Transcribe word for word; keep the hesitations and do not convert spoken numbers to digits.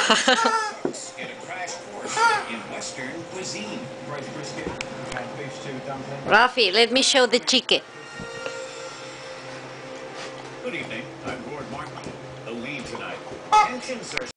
Get a crash course in Western cuisine. Roast brisket, uh, beef stew dumpling. Rafi, let me show the chicken. Good evening. I'm Lord Martin, the lead tonight. Tensions are